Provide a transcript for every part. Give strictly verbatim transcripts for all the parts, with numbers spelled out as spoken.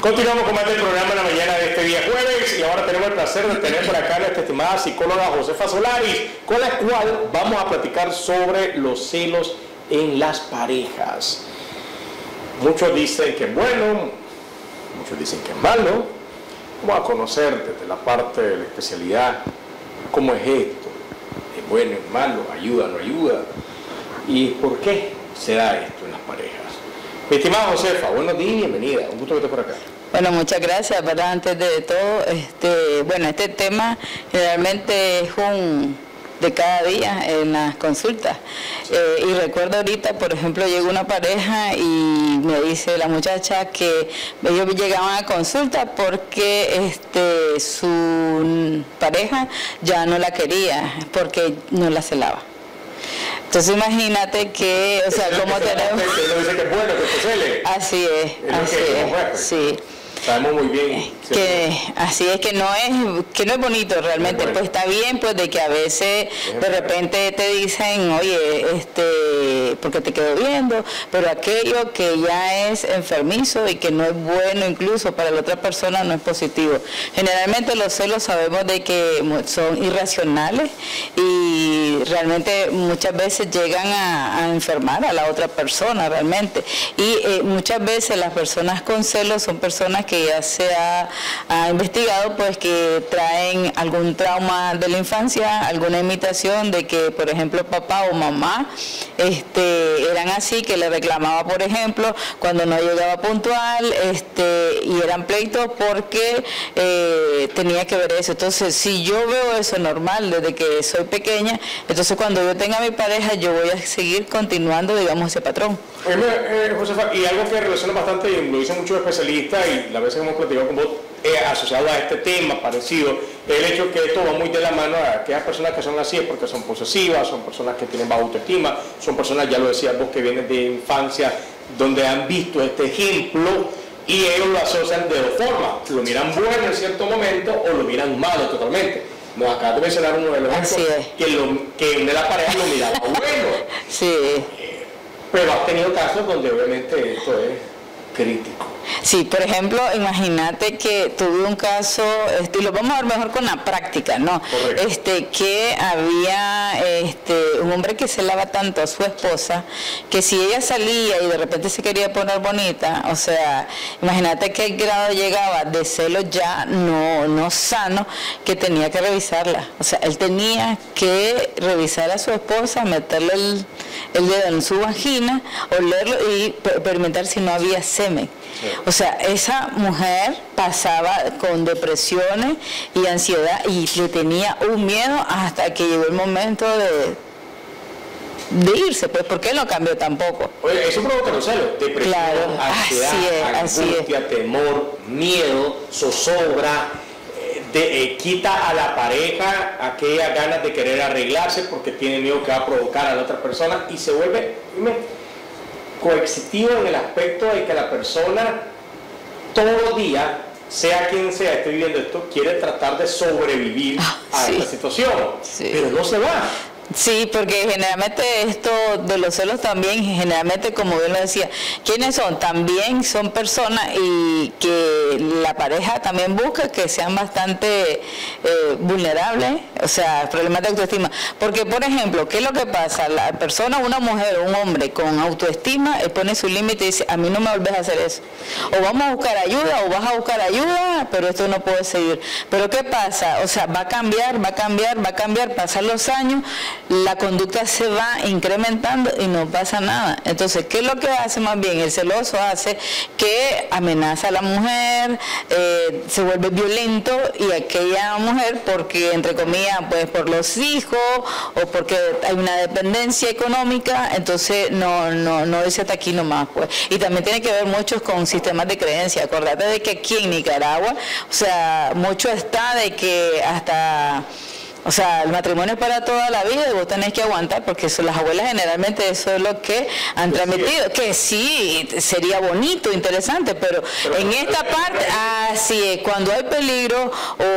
Continuamos con más del programa en la mañana de este día jueves y ahora tenemos el placer de tener por acá a nuestra estimada psicóloga Josefa Solaris, con la cual vamos a platicar sobre los celos en las parejas. Muchos dicen que es bueno, muchos dicen que es malo. Vamos a conocer desde la parte de la especialidad cómo es esto, es bueno, es malo, ayuda, no ayuda, y por qué se da esto en las parejas. Mi estimada Josefa, buenos días y bienvenida, un gusto que estés por acá. Bueno, muchas gracias, ¿verdad? Antes de todo, este, bueno, este tema generalmente es un de cada día en las consultas. Sí. Eh, y recuerdo ahorita, por ejemplo, llegó una pareja y me dice la muchacha que ellos llegaban a consulta porque este, su pareja ya no la quería, porque no la celaba. Entonces imagínate que, o sea, como tenemos... dice que es bueno que se cele. Así es, es así es, sí. Sabemos muy bien que así es, que no es que no es bonito realmente. Bueno, pues está bien pues de que a veces de repente te dicen, oye, este porque te quedo viendo, pero aquello que ya es enfermizo y que no es bueno incluso para la otra persona no es positivo. Generalmente los celos sabemos de que son irracionales y realmente muchas veces llegan a, a enfermar a la otra persona realmente, y eh, muchas veces las personas con celos son personas que que ya se ha, ha investigado pues que traen algún trauma de la infancia, alguna imitación de que por ejemplo papá o mamá este, eran así, que le reclamaba por ejemplo cuando no llegaba puntual, este, y eran pleitos porque eh, tenía que ver eso. Entonces si yo veo eso normal desde que soy pequeña, entonces cuando yo tenga a mi pareja yo voy a seguir continuando digamos ese patrón. Eh, eh, Josefa, y algo que relaciona bastante y lo dicen muchos especialistas y la veces que hemos platicado con vos, eh, asociado a este tema parecido, el hecho que esto va muy de la mano a aquellas personas que son así es porque son posesivas, son personas que tienen baja autoestima, son personas, ya lo decías vos, que vienen de infancia donde han visto este ejemplo y ellos lo asocian de dos formas, lo miran bueno en cierto momento o lo miran malo totalmente. Nos acabas de mencionar uno de los ejemplos que, lo, que de la pareja lo miraba bueno. Sí. Eh, pero has tenido casos donde obviamente esto es crítico. Sí, por ejemplo, imagínate que tuve un caso, este, lo vamos a ver mejor con la práctica, ¿no? Correcto. Este, que había este, un hombre que celaba tanto a su esposa, que si ella salía y de repente se quería poner bonita, o sea, imagínate qué grado llegaba de celo ya no, no sano, que tenía que revisarla. O sea, él tenía que revisar a su esposa, meterle el, el dedo en su vagina, olerlo y experimentar si no había semen. Sí. O sea, esa mujer pasaba con depresiones y ansiedad y le tenía un miedo hasta que llegó el momento de, de irse, pues porque él no cambió tampoco. Oye, eso provoca los celos, depresión, claro, ansiedad, así es, angustia, así es. temor, miedo, zozobra, eh, de, eh, quita a la pareja aquellas ganas de querer arreglarse porque tiene miedo que va a provocar a la otra persona y se vuelve coercitivo en el aspecto de que la persona todos los días, sea quien sea, esté viviendo esto, quiere tratar de sobrevivir ah, a sí. esta situación, sí. pero no se va. Sí, porque generalmente esto de los celos también, generalmente como bien lo decía, ¿quiénes son? También son personas y que la pareja también busca que sean bastante eh, vulnerables, o sea, problemas de autoestima. Porque, por ejemplo, ¿qué es lo que pasa? La persona, una mujer o un hombre con autoestima, él pone su límite y dice, a mí no me volvés a hacer eso. O vamos a buscar ayuda, o vas a buscar ayuda, pero esto no puede seguir. Pero ¿qué pasa? O sea, va a cambiar, va a cambiar, va a cambiar, pasan los años, la conducta se va incrementando y no pasa nada. Entonces, ¿qué es lo que hace más bien? El celoso hace que amenaza a la mujer, eh, se vuelve violento y aquella mujer, porque entre comillas, pues por los hijos o porque hay una dependencia económica, entonces no, no, no dice hasta aquí nomás, pues. Y también tiene que ver mucho con sistemas de creencia. Acordate de que aquí en Nicaragua, o sea, mucho está de que hasta O sea, el matrimonio es para toda la vida y vos tenés que aguantar, porque eso, las abuelas generalmente eso es lo que han transmitido, que sí, sería bonito, interesante, pero, pero en esta parte, así es, cuando hay peligro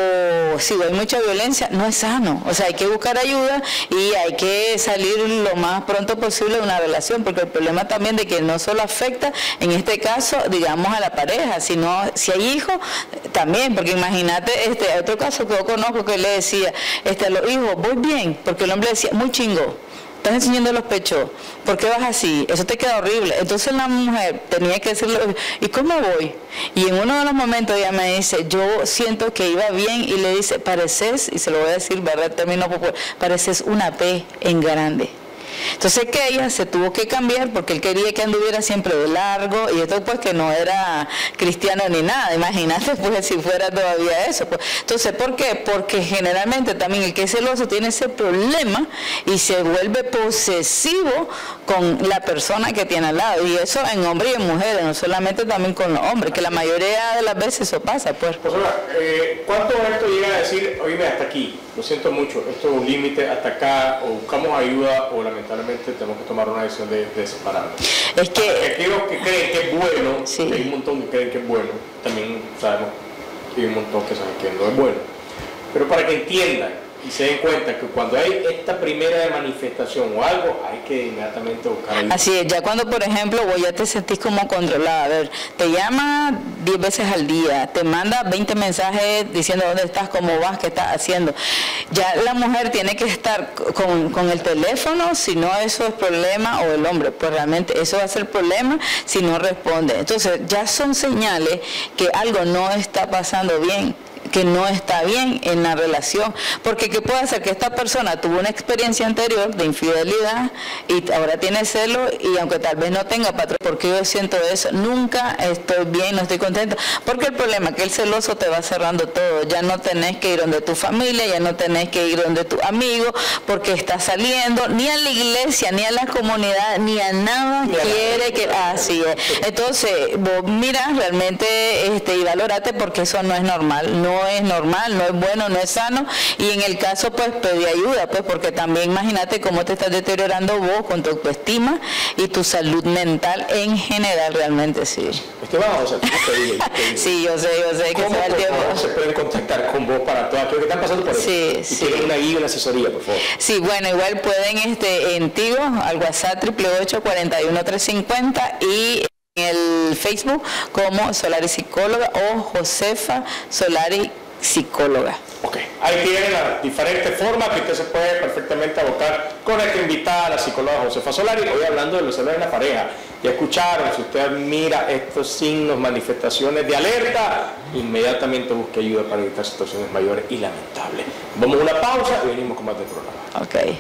o si hay mucha violencia, no es sano. O sea, hay que buscar ayuda y hay que salir lo más pronto posible de una relación, porque el problema también de que no solo afecta, en este caso, digamos, a la pareja, sino si hay hijos, también, porque imagínate, este otro caso que yo conozco que le decía, este, a los hijos, voy bien, porque el hombre decía, muy chingo, estás enseñando los pechos, ¿por qué vas así? Eso te queda horrible. Entonces la mujer tenía que decirle, ¿y cómo voy? Y en uno de los momentos ella me dice, yo siento que iba bien, y le dice, pareces, y se lo voy a decir, ¿verdad? Término popular, pareces una P en grande. Entonces que ella se tuvo que cambiar porque él quería que anduviera siempre de largo, y esto pues que no era cristiano ni nada, imagínate pues si fuera todavía eso. Pues. Entonces, ¿por qué? Porque generalmente también el que es celoso tiene ese problema y se vuelve posesivo con la persona que tiene al lado, y eso en hombres y en mujeres, no solamente también con los hombres, que la mayoría de las veces eso pasa. Pues, pues ahora, eh, ¿cuánto esto llega a decir, oíme, hasta aquí, lo siento mucho, esto es un límite, hasta acá, o buscamos ayuda, o lamentablemente tenemos que tomar una decisión de, de separarnos? Es que... Para aquellos que creen que es bueno, sí. Hay un montón que creen que es bueno, también sabemos que hay un montón que saben que no es bueno. Pero para que entiendan y se den cuenta que cuando hay esta primera manifestación o algo, hay que inmediatamente buscar ayuda. Así es, ya cuando por ejemplo vos ya te sentís como controlada, a ver, te llama diez veces al día, te manda veinte mensajes diciendo dónde estás, cómo vas, qué estás haciendo. Ya la mujer tiene que estar con, con el teléfono, si no eso es problema, o el hombre, pues realmente eso va a ser problema si no responde. Entonces ya son señales que algo no está pasando bien, que no está bien en la relación, porque ¿qué puede hacer? Que esta persona tuvo una experiencia anterior de infidelidad y ahora tiene celo, y aunque tal vez no tenga patrón, porque yo siento eso, nunca estoy bien, no estoy contenta, porque el problema es que el celoso te va cerrando todo, ya no tenés que ir donde tu familia, ya no tenés que ir donde tu amigo, porque está saliendo, ni a la iglesia, ni a la comunidad, ni a nada ni quiere a que, así es. Entonces, vos mirás realmente este, y valorate, porque eso no es normal, no es normal, no es bueno, no es sano, y en el caso pues pedí ayuda, pues porque también imagínate cómo te estás deteriorando vos con tu autoestima y tu salud mental en general, realmente sí. Esteban, o sea, tú te dije, te dije. Sí, yo sé, yo sé que se va el tiempo. ¿Cómo se pueden contactar con vos para todo aquello que están pasando por eso? Sí, y sí. tienen una guía y una asesoría, por favor. Sí, bueno, igual pueden este, en Tigo, al WhatsApp triple ocho, cuarenta y uno, trescientos cincuenta, y en el Facebook como Solari Psicóloga o Josefa Solari Psicóloga. Ok, ahí tienen las diferentes formas que usted se puede perfectamente abocar con esta invitada, la psicóloga Josefa Solari, hoy hablando de los celos en la pareja. Ya escucharon, si usted mira estos signos, manifestaciones de alerta, inmediatamente busque ayuda para evitar situaciones mayores y lamentables. Vamos a una pausa y venimos con más del programa. Ok.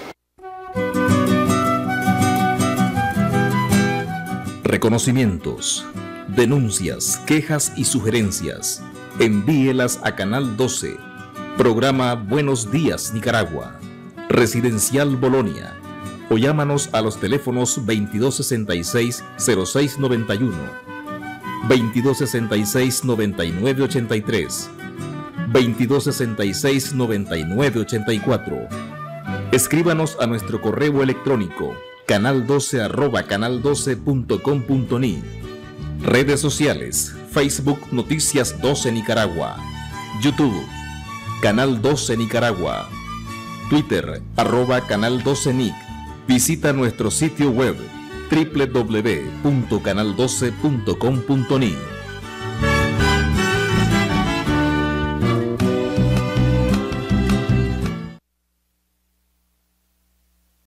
Reconocimientos, denuncias, quejas y sugerencias. Envíelas a Canal doce, programa Buenos Días Nicaragua, Residencial Bolonia, o llámanos a los teléfonos veintidós sesenta y seis, cero seis noventa y uno, veintidós sesenta y seis, noventa y nueve ochenta y tres, veintidós sesenta y seis, noventa y nueve ochenta y cuatro. Escríbanos a nuestro correo electrónico canal doce arroba canal doce punto com punto ni. Redes sociales: Facebook Noticias doce Nicaragua, YouTube Canal doce Nicaragua, Twitter arroba Canal doce Nic. Visita nuestro sitio web doble u doble u doble u punto canal doce punto com punto ni.